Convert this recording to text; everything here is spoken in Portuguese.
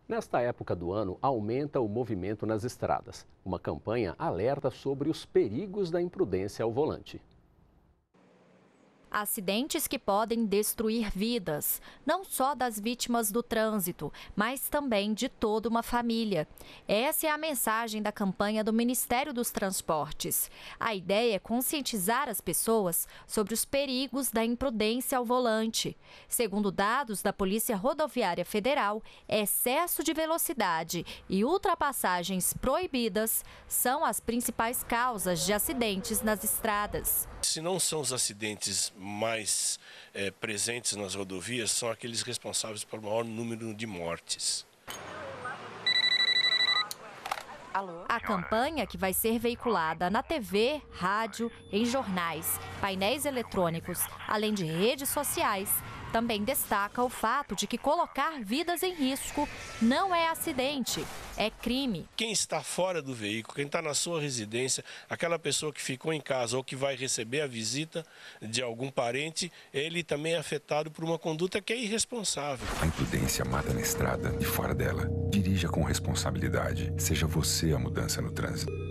Nesta época do ano, aumenta o movimento nas estradas. Uma campanha alerta sobre os perigos da imprudência ao volante. Acidentes que podem destruir vidas, não só das vítimas do trânsito, mas também de toda uma família. Essa é a mensagem da campanha do Ministério dos Transportes. A ideia é conscientizar as pessoas sobre os perigos da imprudência ao volante. Segundo dados da Polícia Rodoviária Federal, excesso de velocidade e ultrapassagens proibidas são as principais causas de acidentes nas estradas. Se não são os acidentes mais presentes nas rodovias, são aqueles responsáveis pelo maior número de mortes. A campanha, que vai ser veiculada na TV, rádio, em jornais, painéis eletrônicos, além de redes sociais, também destaca o fato de que colocar vidas em risco não é acidente, é crime. Quem está fora do veículo, quem está na sua residência, aquela pessoa que ficou em casa ou que vai receber a visita de algum parente, ele também é afetado por uma conduta que é irresponsável. A imprudência mata na estrada e fora dela. Dirija com responsabilidade. Seja você a mudança no trânsito.